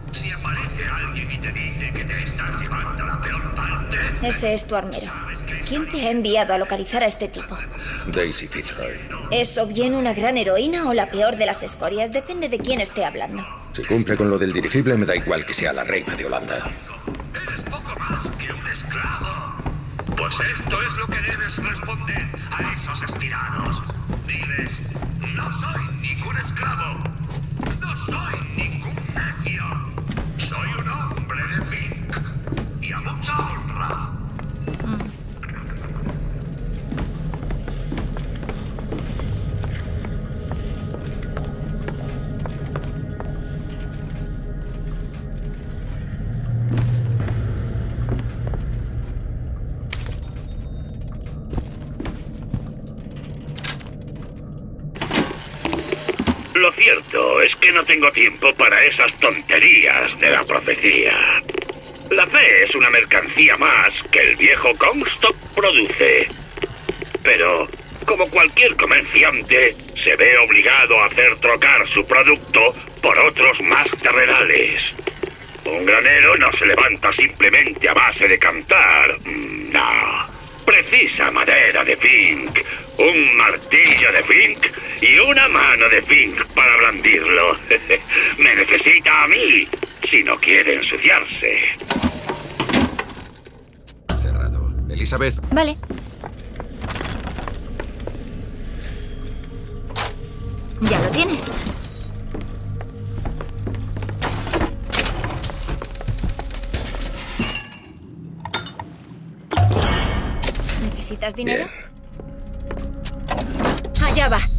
Si aparece alguien y te dice que te estás llevando la peor parte... Ese es tu armero. ¿Quién te ha enviado a localizar a este tipo? Daisy Fitzroy. ¿Es o bien una gran heroína o la peor de las escorias? Depende de quién esté hablando. Si cumple con lo del dirigible, me da igual que sea la reina de Holanda. Eres poco más que un esclavo. Pues esto es lo que debes responder a esos estirados. Diles, no soy ningún esclavo. No soy ningún necio. Soy un hombre de Fink. Y a mucha honra. Lo cierto es que no tengo tiempo para esas tonterías de la profecía. La fe es una mercancía más que el viejo Comstock produce. Pero, como cualquier comerciante, se ve obligado a hacer trocar su producto por otros más terrenales. Un granero no se levanta simplemente a base de cantar. No. Precisa madera de Fink, un martillo de Fink y una mano de Fink para blandirlo. Me necesita a mí, si no quiere ensuciarse. Cerrado. Elizabeth. Vale. Ya lo tienes. ¿Necesitas dinero? Bien. Allá va.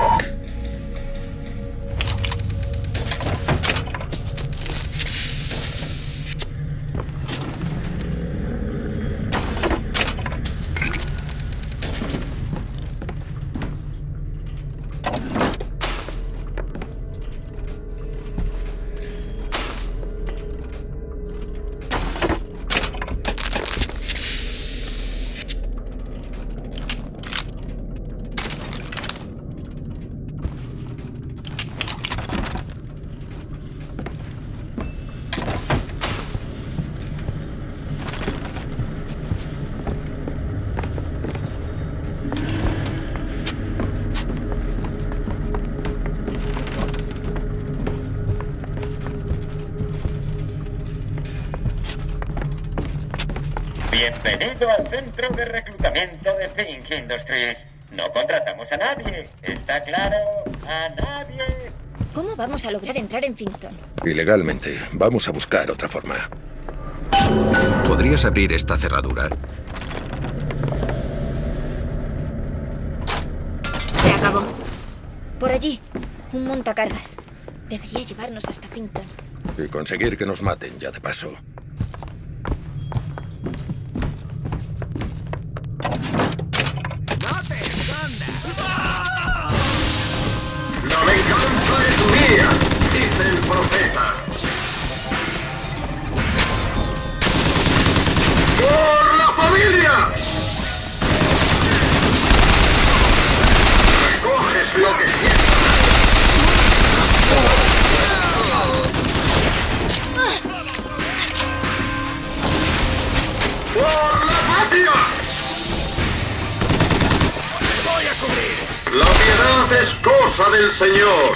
Bienvenido al centro de reclutamiento de Fink Industries. No contratamos a nadie, ¿está claro? ¡A nadie! ¿Cómo vamos a lograr entrar en Finkton? Ilegalmente. Vamos a buscar otra forma. ¿Podrías abrir esta cerradura? Se acabó. Por allí, un montacargas. Debería llevarnos hasta Finkton. Y conseguir que nos maten ya de paso. La venganza es mía, dice el profeta. ¡Por la familia! Recoges lo que siembras. ¡Por la patria! ¡Me voy a cubrir! La piedad es cosa del Señor.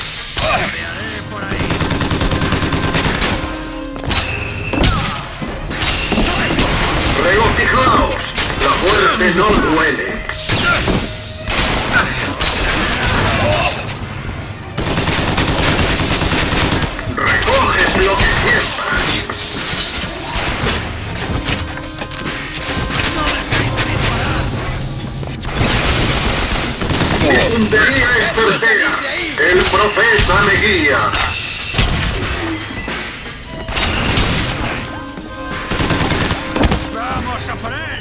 Regocijaos, la muerte no duele. Recoges lo que siembras. Mi puntería es certera. El profeta me guía. ¡Vamos a por él!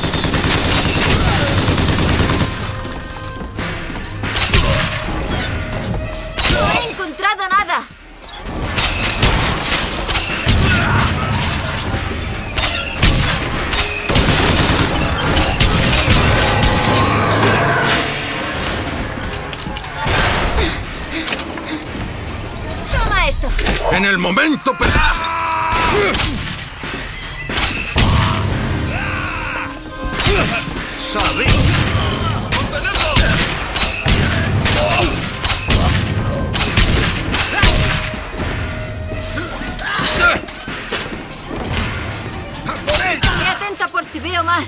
¡No he encontrado nada! ¡Toma Toma esto. ¡En el momento, ¡Sabí! Estaré atenta por si veo más.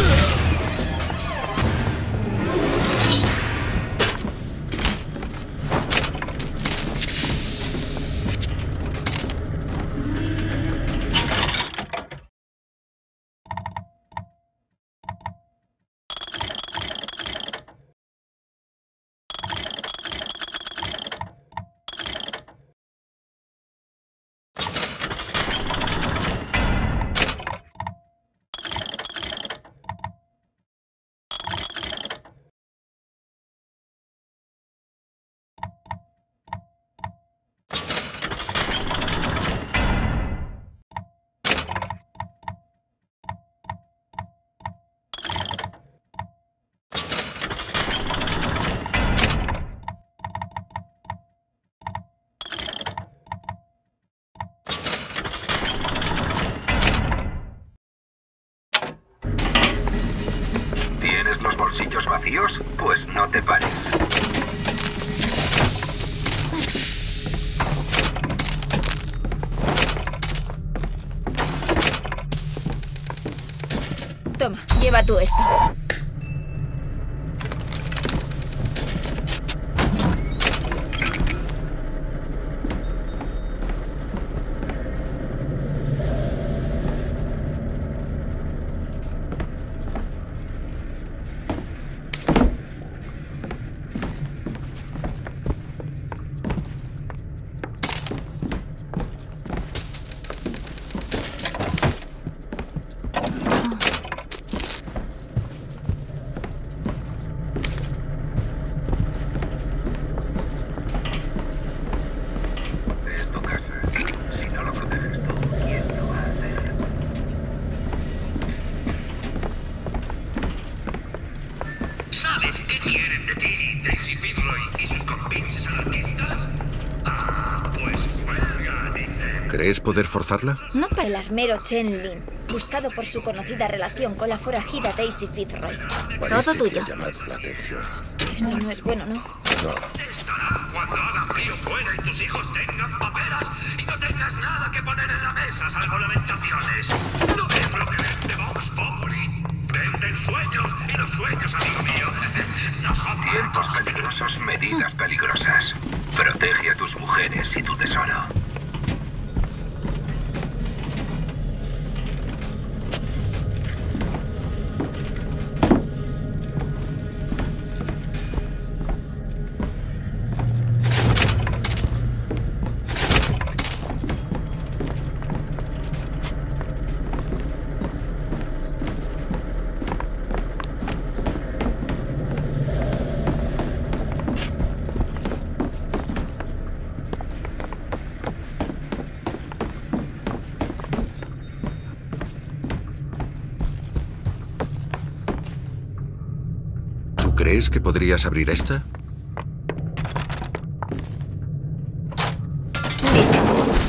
¿Tienes los bolsillos vacíos? Pues no te pares. Toma, lleva tú esto. Es tu casa. Si no lo proteges tú, ¿quién lo va a hacer? ¿Sabes qué quieren de ti, Daisy Fitzroy y sus compinches anarquistas? Ah, pues huelga, dicen. ¿Crees poder forzarla? No para el armero Chen Lin, buscado por su conocida relación con la forajida Daisy Fitzroy. Parece Todo que tuyo. ha llamado la atención. Eso no es bueno, ¿no? No. Estará cuando haga frío fuera y tus hijos tengan paperas y no tengas nada que poner en la mesa salvo lamentaciones. ¿No ves lo que vende Vox Populi? Venden sueños y los sueños, amigo mío, no son Tiempos muertos. peligrosos, medidas peligrosas. Protege a tus mujeres y tu tesoro. ¿Tú crees que podrías abrir esta? Listo.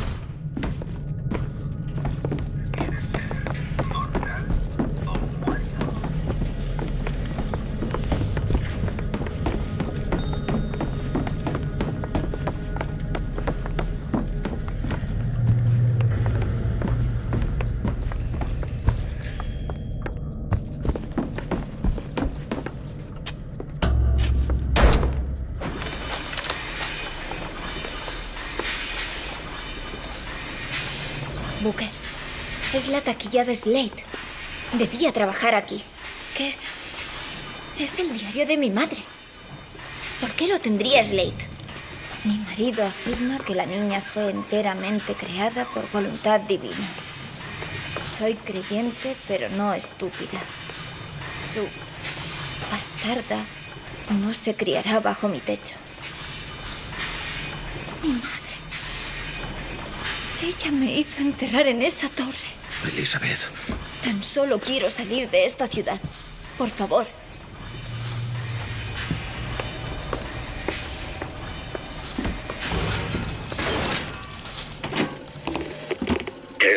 Mortal o muerto. Booker, es la taquilla de Slate. Debía trabajar aquí. ¿Qué? Es el diario de mi madre. ¿Por qué lo tendría Slate? Mi marido afirma que la niña fue enteramente creada por voluntad divina. Soy creyente, pero no estúpida. Su bastarda no se criará bajo mi techo. Mi madre. Ella me hizo enterrar en esa torre. Elizabeth. Tan solo quiero salir de esta ciudad. Por favor.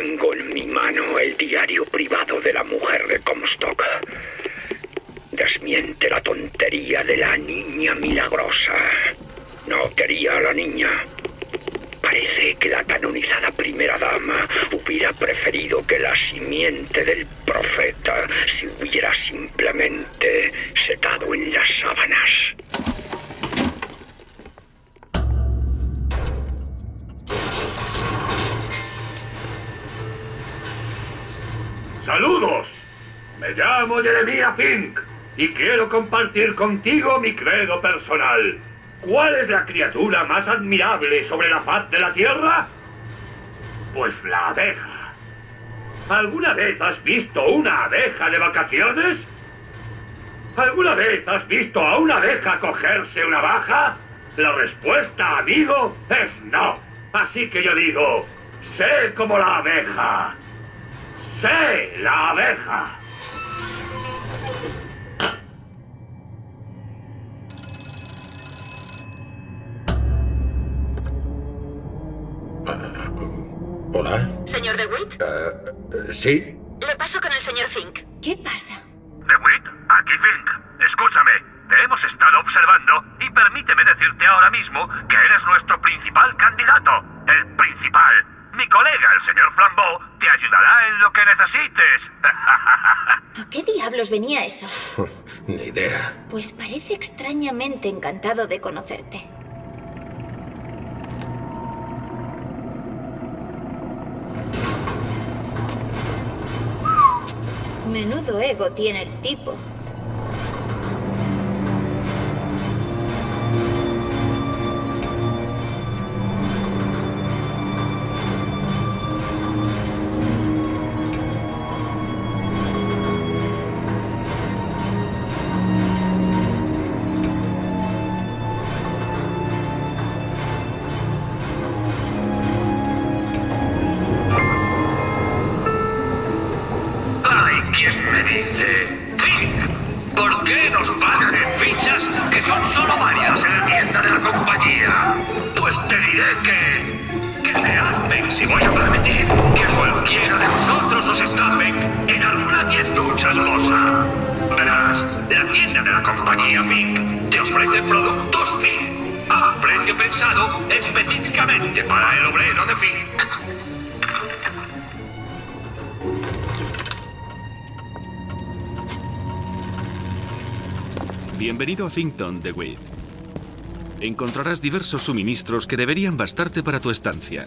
Tengo en mi mano el diario privado de la mujer de Comstock. Desmiente la tontería de la niña milagrosa. No quería a la niña. Parece que la canonizada primera dama hubiera preferido que la simiente del profeta se hubiera simplemente secado en las sábanas. ¡Saludos! Me llamo Jeremiah Fink y quiero compartir contigo mi credo personal. ¿Cuál es la criatura más admirable sobre la faz de la Tierra? Pues la abeja. ¿Alguna vez has visto una abeja de vacaciones? ¿Alguna vez has visto a una abeja cogerse una baja? La respuesta, amigo, es no. Así que yo digo, sé como la abeja. ¡Sé la abeja! ¿Hola? ¿Señor DeWitt? ¿Sí? Le paso con el señor Fink. ¿Qué pasa? DeWitt, aquí Fink. Escúchame, te hemos estado observando y permíteme decirte ahora mismo que eres nuestro principal candidato. El principal. Mi colega, el señor Flambeau, te ayudará en lo que necesites. ¿A qué diablos venía eso? Ni idea. Pues parece extrañamente encantado de conocerte. Menudo ego tiene el tipo. Hay quien me dice, Fink, ¿por qué nos pagan en fichas que son solo varias en la tienda de la compañía? Pues te diré que me aspen si voy a permitir que cualquiera de vosotros os estafen en alguna tienducha losa. Verás, la tienda de la compañía Fink te ofrece productos Fink a un precio pensado específicamente para el obrero de Fink. Bienvenido a Finkton, DeWitt. Encontrarás diversos suministros que deberían bastarte para tu estancia.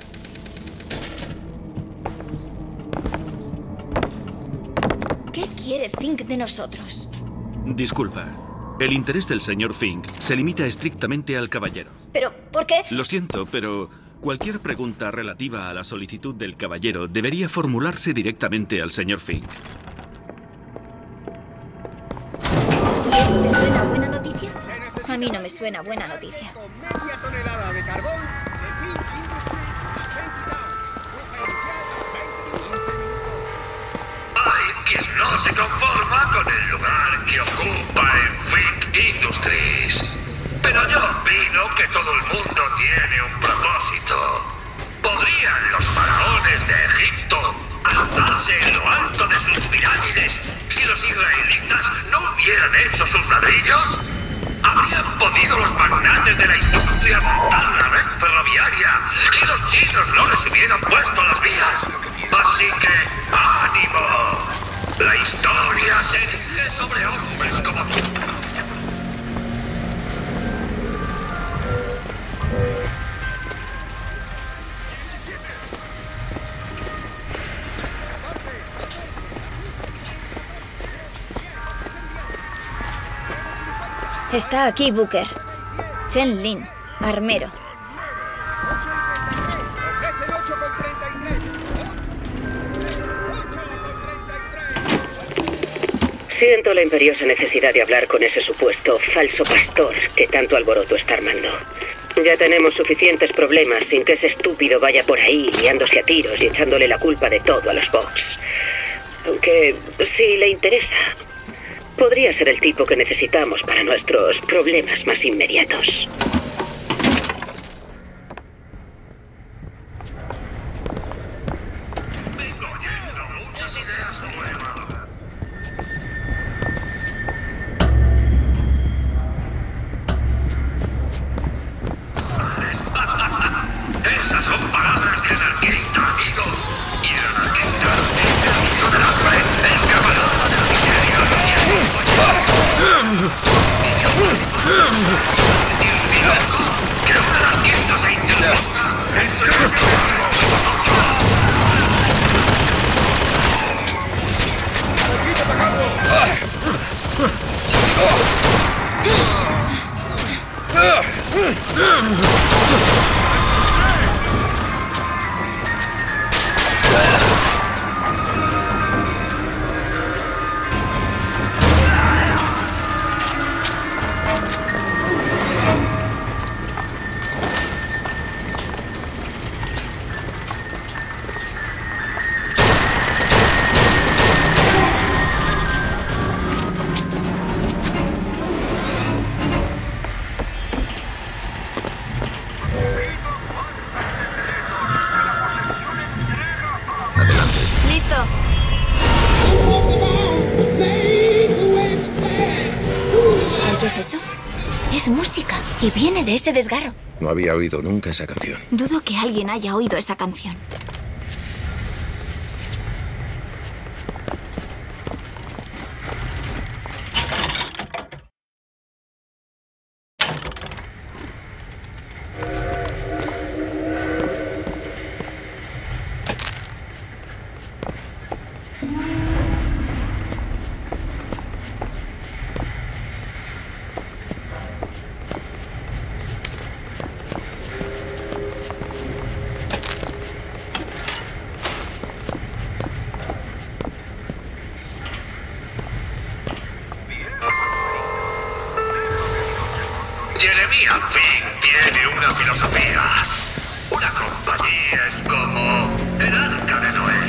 ¿Qué quiere Fink de nosotros? Disculpa. El interés del señor Fink se limita estrictamente al caballero. ¿Pero por qué? Lo siento, pero cualquier pregunta relativa a la solicitud del caballero debería formularse directamente al señor Fink. ¿Y eso te suena buena noticia? A mí no me suena buena noticia. Con media tonelada de carbón de Fink Industries a Fentytown. Puja inicial 20 minutos. Hay quien no se conforma con el lugar que ocupa en Fink Industries. Pero yo opino que todo el mundo tiene un propósito. ¿Podrían los faraones de Egipto alzarse en lo alto de sus pirámides si los israelitas no hubieran hecho sus ladrillos? ¿Habrían podido los magnates de la industria montar la red ferroviaria si los chinos no les hubieran puesto las vías? Así que, ¡ánimo! La historia se erige sobre hombres como tú. Está aquí Booker. Chen Lin, armero. 8,33. Ofrecen 8,33. Siento la imperiosa necesidad de hablar con ese supuesto falso pastor que tanto alboroto está armando. Ya tenemos suficientes problemas sin que ese estúpido vaya por ahí liándose a tiros y echándole la culpa de todo a los Vox. Aunque, si le interesa, podría ser el tipo que necesitamos para nuestros problemas más inmediatos. Adelante. Listo. ¿Oyes eso? Es música y viene de ese desgarro. No había oído nunca esa canción. Dudo que alguien haya oído esa canción. Jeremiah Fink tiene una filosofía. Una compañía es como el arca de Noé.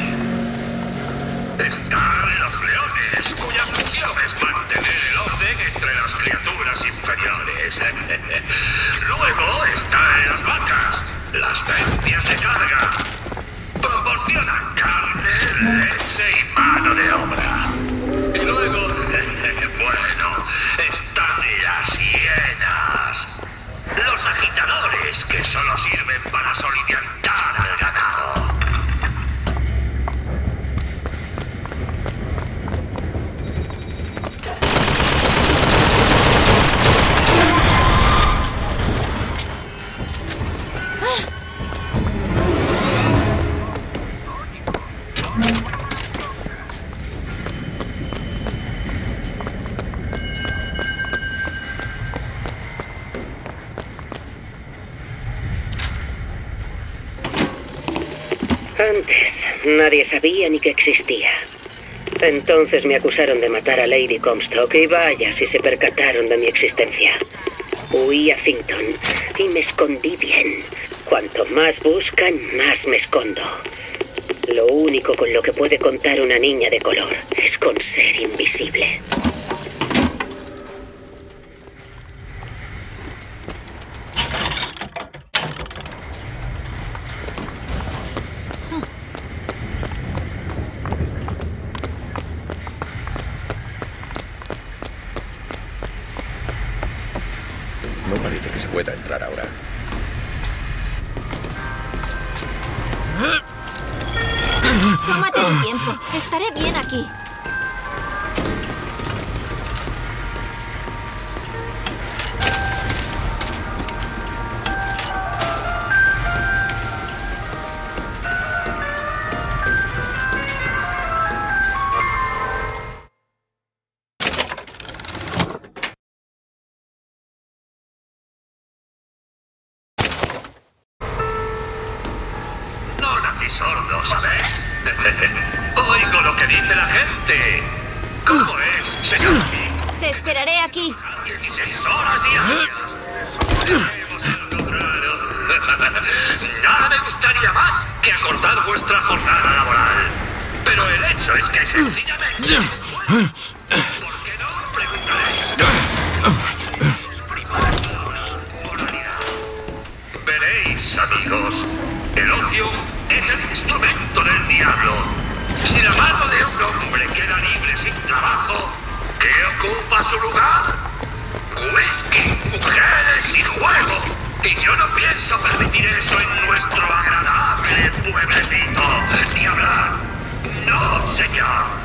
Están los leones, cuya función es mantener el orden entre las criaturas inferiores. Luego están las vacas, las bestias de carga. Proporcionan carne, leche y mano de obra. Y luego, bueno, están las hienas. Los agitadores que solo sirven para soliviantar al ganado. Antes, nadie sabía ni que existía. Entonces me acusaron de matar a Lady Comstock y vaya si se percataron de mi existencia. Huí a Finkton y me escondí bien. Cuanto más buscan, más me escondo. Lo único con lo que puede contar una niña de color es con ser invisible. No parece que se pueda entrar ahora. Tómate tu tiempo. Estaré bien aquí. No nací sordo, ¿sabes? Oigo lo que dice la gente. ¿Cómo es, señor Fink? Te esperaré aquí. 16 horas diarias. Haremos algo raro. Nada me gustaría más que acortar vuestra jornada laboral. Pero el hecho es que sencillamente... ¿Por qué no? Preguntaréis. Veréis, amigos, el odio es el instrumento del diablo. Si la mano de un hombre queda libre sin trabajo, ¿qué ocupa su lugar? Whisky, mujeres y juego. Y yo no pienso permitir eso en nuestro agradable pueblecito. Ni hablar. No, señor.